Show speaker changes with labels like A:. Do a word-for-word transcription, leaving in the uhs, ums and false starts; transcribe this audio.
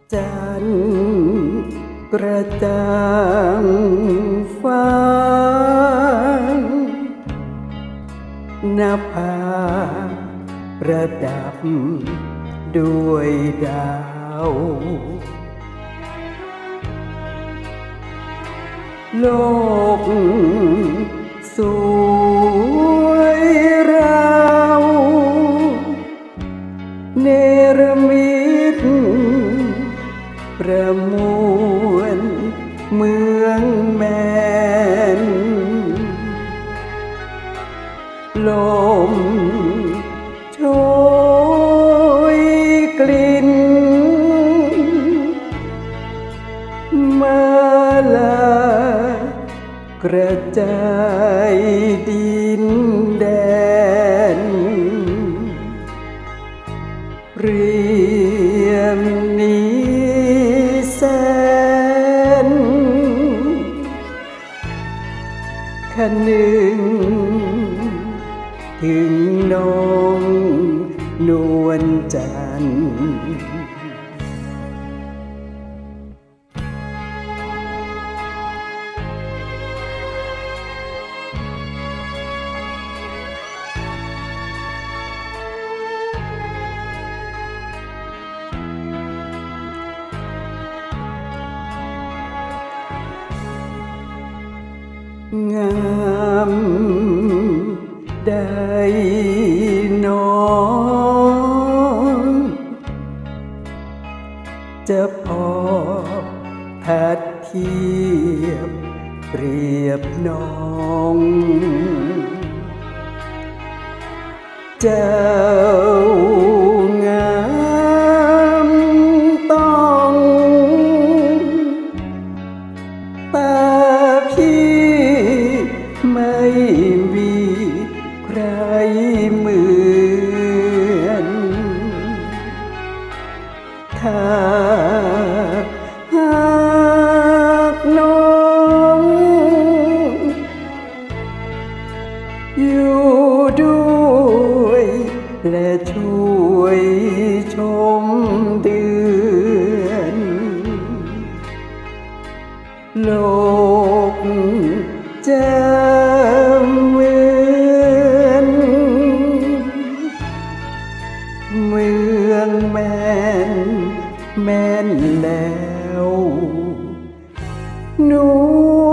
A: จันทร์กระจ่างฟ้าหน้าผาประดับด้วยดาวโลกสวยราวเนรมิตประมวลเมืองแมนลมโชยกลิ่นมาลากระจายดินแดนเรียมนี้แสนคนึงถึงน้องนวลจันทร์งามได้น้องจะพอทัดเทียบเปรียบน้องเจ้างามต้องตาพี่ไม่มีใครเหมือนถ้าหากน้องอยู่ด้วยและช่วยชมเดือนโลกจะเหมือนเมืองแม่นแม่นแล้วนว